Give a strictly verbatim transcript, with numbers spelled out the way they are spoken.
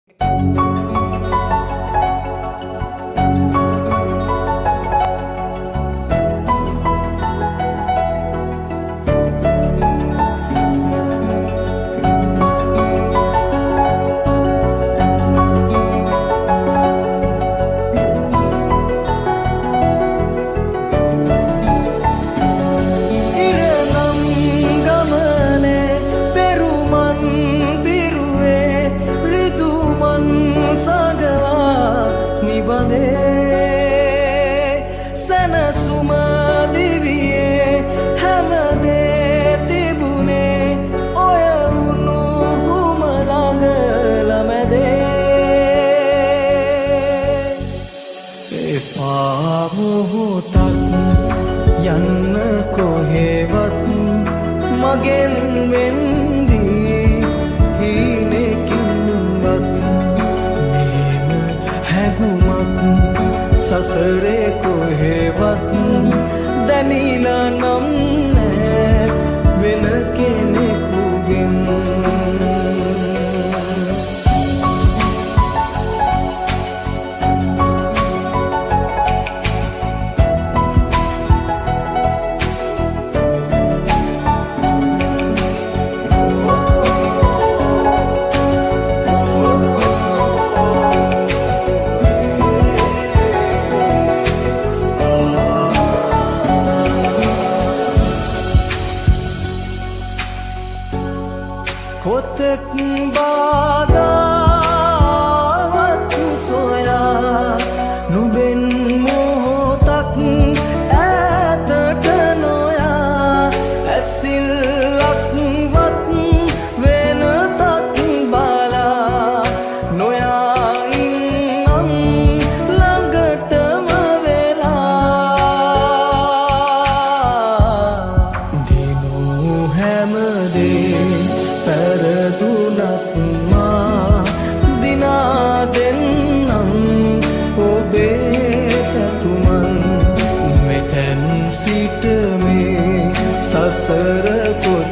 යන්න කොහෙවත් මගෙන් වෙන්දී හීනකින්වත් මෙහෙම හැඟුමක් සසරේ කොහෙවත් දැනීලා නම් නෑ වෙන කෙනෙකුගෙන් කොතෙක් බාධාවත් සොයා නුඹෙන් මොහොතක් ඈතට නොයා ඇසිල්ලක්වත් වෙනතක් බලා නොයා ඉන්නම් ළඟටම වෙලා දිනු හැමදේ පැරදුනත් මා දිනා දෙන්නම් ඔබේ පැතුමන් මෙතැන් සිට මේ සසර